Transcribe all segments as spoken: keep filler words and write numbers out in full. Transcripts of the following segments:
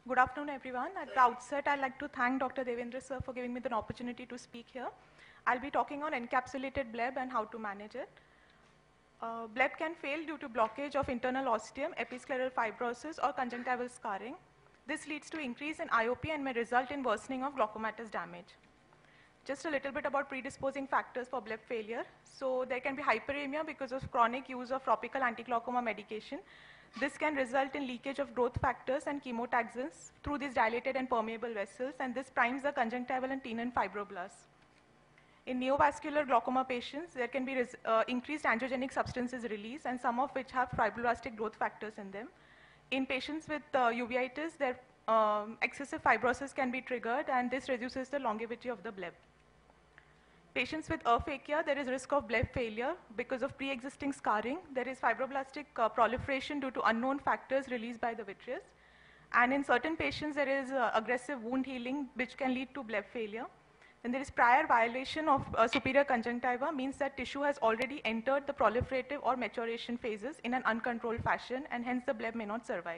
Good afternoon, everyone. At the outset, I'd like to thank Doctor Devendra sir for giving me the opportunity to speak here. I'll be talking on encapsulated B L E B and how to manage it. Uh, B L E B can fail due to blockage of internal ostium, episcleral fibrosis, or conjunctival scarring. This leads to increase in I O P and may result in worsening of glaucomatous damage. Just a little bit about predisposing factors for B L E B failure. So there can be hyperemia because of chronic use of topical anti-glaucoma medication. This can result in leakage of growth factors and chemotaxins through these dilated and permeable vessels, and this primes the conjunctival and tenon fibroblasts. In neovascular glaucoma patients, there can be uh, increased angiogenic substances released, and some of which have fibroblastic growth factors in them. In patients with uh, uveitis, their um, excessive fibrosis can be triggered, and this reduces the longevity of the B L E B. Patients with aphakia, there is risk of B L E B failure because of pre-existing scarring. There is fibroblastic uh, proliferation due to unknown factors released by the vitreous. And in certain patients, there is uh, aggressive wound healing, which can lead to B L E B failure. And there is prior violation of uh, superior conjunctiva, means that tissue has already entered the proliferative or maturation phases in an uncontrolled fashion, and hence the B L E B may not survive.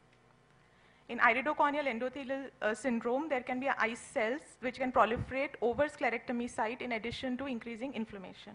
In iridocorneal endothelial uh, syndrome, there can be ice cells which can proliferate over sclerectomy site in addition to increasing inflammation.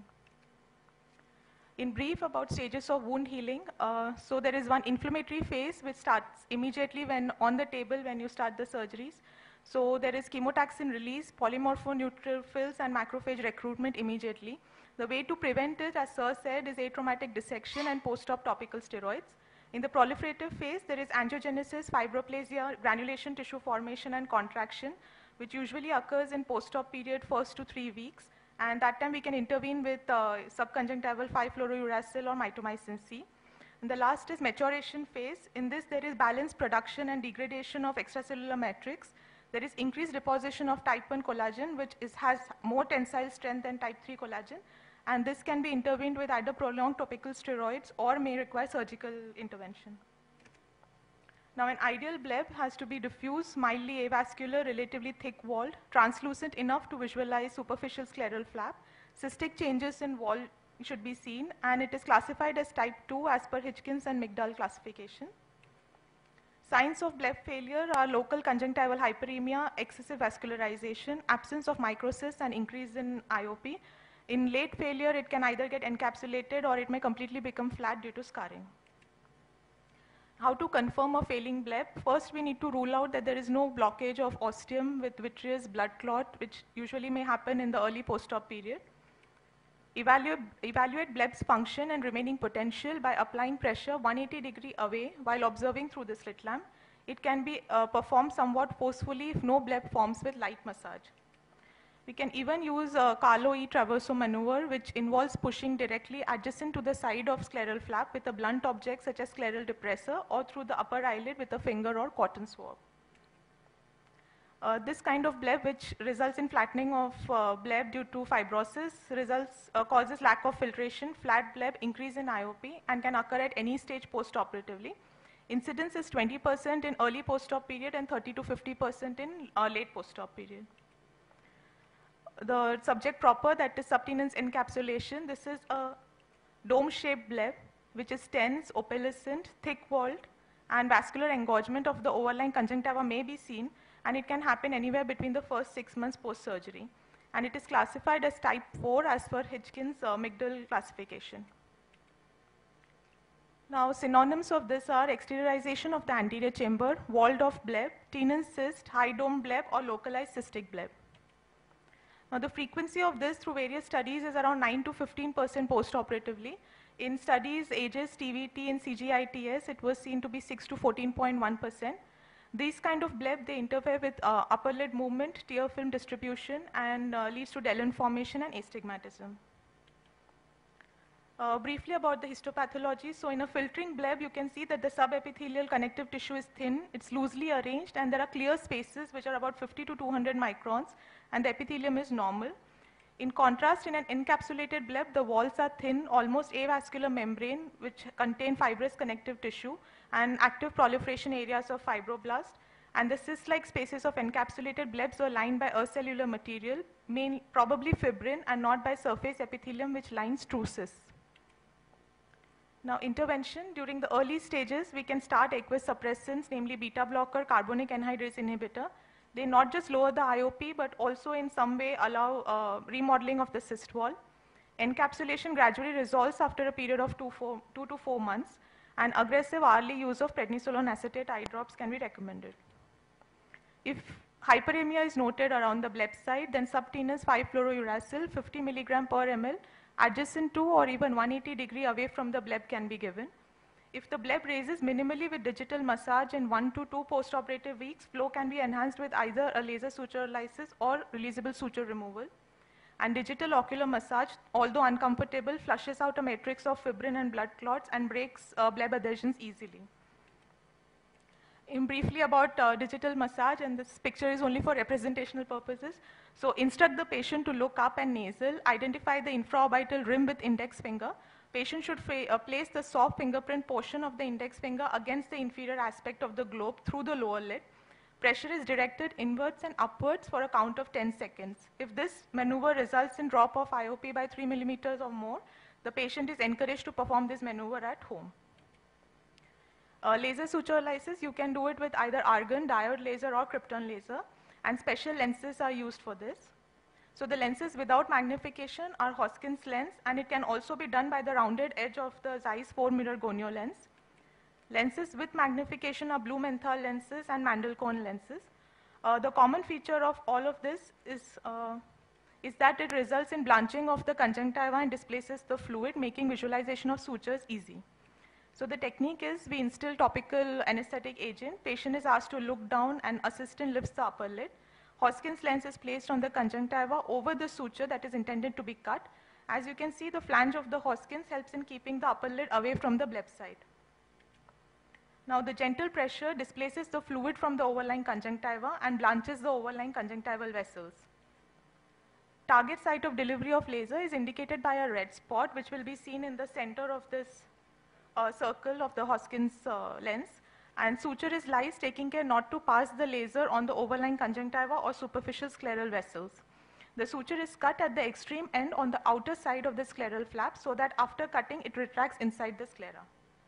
In brief about stages of wound healing, uh, so there is one inflammatory phase which starts immediately when on the table when you start the surgeries. So there is chemotaxin release, polymorphoneutrophils and macrophage recruitment immediately. The way to prevent it, as Sir said, is atraumatic dissection and post-op topical steroids. In the proliferative phase, there is angiogenesis, fibroplasia, granulation tissue formation and contraction, which usually occurs in post-op period first to three weeks. And that time we can intervene with uh, subconjunctival five fluorouracil or mitomycin C. And the last is maturation phase. In this, there is balanced production and degradation of extracellular matrix. There is increased deposition of type one collagen, which is, has more tensile strength than type three collagen. And this can be intervened with either prolonged topical steroids or may require surgical intervention. Now, an ideal B L E B has to be diffuse, mildly avascular, relatively thick-walled, translucent enough to visualize superficial scleral flap. Cystic changes in wall should be seen, and it is classified as type two as per Hitchkins and Migdal classification. Signs of B L E B failure are local conjunctival hyperemia, excessive vascularization, absence of microcysts, and increase in I O P. In late failure, it can either get encapsulated or it may completely become flat due to scarring. How to confirm a failing B L E B? First, we need to rule out that there is no blockage of ostium with vitreous blood clot, which usually may happen in the early post-op period. Evaluate, evaluate B L E B's function and remaining potential by applying pressure one hundred eighty degree away while observing through the slit lamp. It can be uh, performed somewhat forcefully if no B L E B forms with light massage. We can even use a Carlo-E Traverso maneuver, which involves pushing directly adjacent to the side of scleral flap with a blunt object such as scleral depressor, or through the upper eyelid with a finger or cotton swab. Uh, this kind of B L E B, which results in flattening of uh, B L E B due to fibrosis, results, uh, causes lack of filtration, flat B L E B, increase in I O P, and can occur at any stage post-operatively. Incidence is twenty percent in early post-op period and thirty to fifty percent in uh, late post-op period. The subject proper, that is subtenon's encapsulation. This is a dome-shaped B L E B, which is tense, opalescent, thick-walled, and vascular engorgement of the overlying conjunctiva may be seen, and it can happen anywhere between the first six months post-surgery. And it is classified as type four as per Hitchkins uh, Migdal classification. Now, synonyms of this are exteriorization of the anterior chamber, walled-off B L E B, tenon cyst, high dome B L E B, or localized cystic B L E B. Now, the frequency of this through various studies is around nine to fifteen percent post-operatively. In studies, AEGIS, T V T, and C G I T S, it was seen to be six to fourteen point one percent. These kind of B L E B, they interfere with uh, upper lid movement, tear film distribution, and uh, leads to Dellon formation and astigmatism. Uh, briefly about the histopathology. So in a filtering B L E B, you can see that the subepithelial connective tissue is thin, it's loosely arranged, and there are clear spaces which are about fifty to two hundred microns, and the epithelium is normal. In contrast, in an encapsulated B L E B, the walls are thin, almost avascular membrane, which contain fibrous connective tissue and active proliferation areas of fibroblast. And the cyst-like spaces of encapsulated B L E Bs are lined by acellular material, main, probably fibrin, and not by surface epithelium, which lines true cysts. Now, intervention during the early stages, we can start aqueous suppressants, namely beta blocker, carbonic anhydrase inhibitor. They not just lower the I O P, but also in some way allow uh, remodeling of the cyst wall. Encapsulation gradually resolves after a period of two, four, two to four months, and aggressive hourly use of prednisolone acetate eye drops can be recommended. If hyperemia is noted around the B L E P site, then subtenous five fluorouracil, fifty milligram per ml, adjacent to or even one hundred eighty degree away from the B L E P can be given. If the B L E P raises minimally with digital massage in one to two postoperative weeks, flow can be enhanced with either a laser suture lysis or releasable suture removal. And digital ocular massage, although uncomfortable, flushes out a matrix of fibrin and blood clots and breaks uh, B L E P adhesions easily. In briefly about uh, digital massage, and this picture is only for representational purposes. So instruct the patient to look up and nasal, identify the infraorbital rim with index finger. Patient should uh, place the soft fingerprint portion of the index finger against the inferior aspect of the globe through the lower lid. Pressure is directed inwards and upwards for a count of ten seconds. If this maneuver results in drop of I O P by three millimeters or more, the patient is encouraged to perform this maneuver at home. Uh, laser suture lysis, you can do it with either argon, diode laser or krypton laser, and special lenses are used for this. So the lenses without magnification are Hoskins lens, and it can also be done by the rounded edge of the Zeiss four mirror gonio lens. Lenses with magnification are Blumenthal lenses and Mandelkorn lenses. Uh, the common feature of all of this is, uh, is that it results in blanching of the conjunctiva and displaces the fluid, making visualization of sutures easy. So the technique is we instill topical anesthetic agent. Patient is asked to look down and assistant lifts the upper lid. Hoskins lens is placed on the conjunctiva over the suture that is intended to be cut. As you can see, the flange of the Hoskins helps in keeping the upper lid away from the B L E P site. Now the gentle pressure displaces the fluid from the overlying conjunctiva and blanches the overlying conjunctival vessels. Target site of delivery of laser is indicated by a red spot, which will be seen in the center of this uh, circle of the Hoskins uh, lens. And suture is lysed, taking care not to pass the laser on the overlying conjunctiva or superficial scleral vessels. The suture is cut at the extreme end on the outer side of the scleral flap so that after cutting it retracts inside the sclera.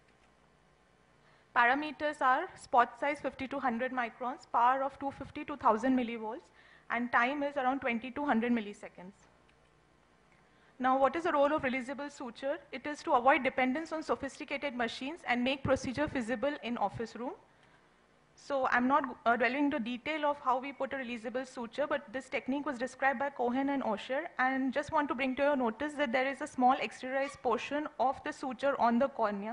Parameters are spot size fifty to one hundred microns, power of two hundred fifty to one thousand millivolts, and time is around twenty to one hundred milliseconds. Now, what is the role of releasable suture? It is to avoid dependence on sophisticated machines and make procedure feasible in office room. So I'm not uh, dwelling into detail of how we put a releasable suture, but this technique was described by Cohen and Osher, and just want to bring to your notice that there is a small exteriorized portion of the suture on the cornea.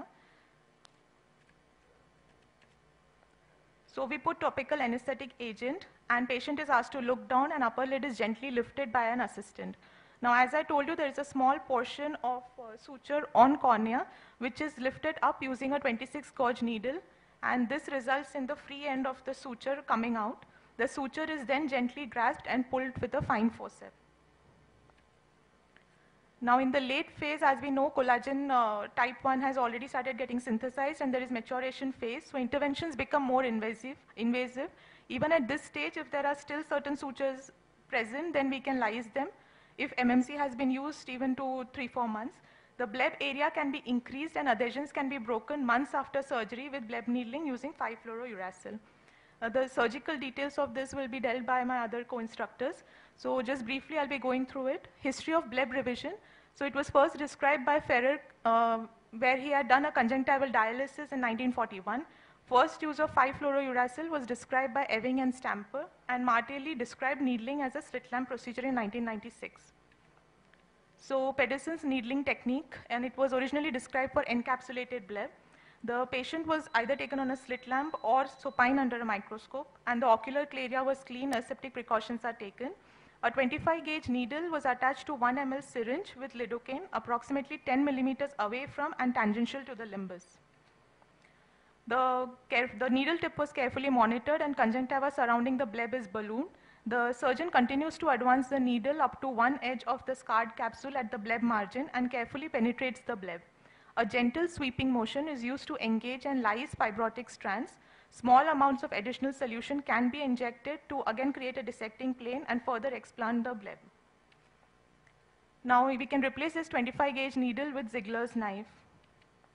So we put topical anesthetic agent, and patient is asked to look down, and upper lid is gently lifted by an assistant. Now, as I told you, there is a small portion of uh, suture on cornea, which is lifted up using a twenty-six gauge needle, and this results in the free end of the suture coming out. The suture is then gently grasped and pulled with a fine forceps. Now, in the late phase, as we know, collagen uh, type one has already started getting synthesized, and there is maturation phase, so interventions become more invasive. invasive. Even at this stage, if there are still certain sutures present, then we can lyse them. If M M C has been used even to three, four months, the B L E P area can be increased and adhesions can be broken months after surgery with B L E P needling using five fluorouracil. Uh, the surgical details of this will be dealt by my other co-instructors. So just briefly, I'll be going through it. History of B L E P revision. So it was first described by Ferrer, uh, where he had done a conjunctival dialysis in nineteen forty-one. First use of five fluorouracil was described by Ewing and Stamper, and Martelli described needling as a slit lamp procedure in nineteen ninety-six. So Pedersen's needling technique, and it was originally described for encapsulated B L E P. The patient was either taken on a slit lamp or supine under a microscope, and the ocular area was clean, aseptic precautions are taken. A twenty-five gauge needle was attached to one milliliter syringe with lidocaine approximately ten millimeters away from and tangential to the limbus. The, the needle tip was carefully monitored, and conjunctiva surrounding the B L E P is ballooned. The surgeon continues to advance the needle up to one edge of the scarred capsule at the B L E P margin and carefully penetrates the B L E P. A gentle sweeping motion is used to engage and lyse fibrotic strands. Small amounts of additional solution can be injected to again create a dissecting plane and further explant the B L E P. Now we can replace this twenty-five gauge needle with Ziegler's knife.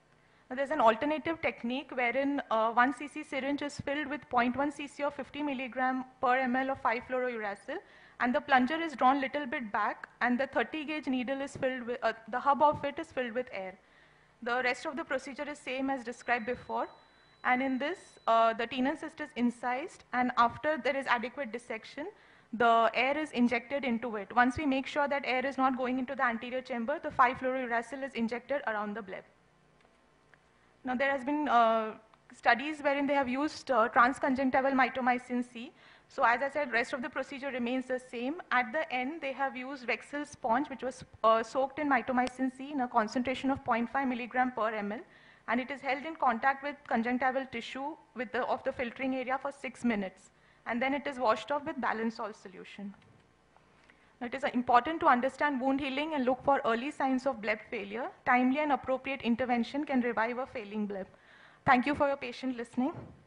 Now, there's an alternative technique wherein uh, one c c syringe is filled with zero point one c c or fifty milligram per ml of five fluorouracil, and the plunger is drawn little bit back, and the thirty gauge needle is filled with, uh, the hub of it is filled with air. The rest of the procedure is same as described before. And in this, uh, the tenon cyst is incised, and after there is adequate dissection, the air is injected into it. Once we make sure that air is not going into the anterior chamber, the five fluorouracil is injected around the bleb. Now, there has been uh, studies wherein they have used uh, transconjunctival mitomycin C. So as I said, rest of the procedure remains the same. At the end, they have used Vexil sponge, which was uh, soaked in mitomycin C in a concentration of zero point five milligram per ml. And it is held in contact with conjunctival tissue with the, of the filtering area for six minutes. And then it is washed off with balanced salt solution. Now, it is uh, important to understand wound healing and look for early signs of bleb failure. Timely and appropriate intervention can revive a failing bleb. Thank you for your patient listening.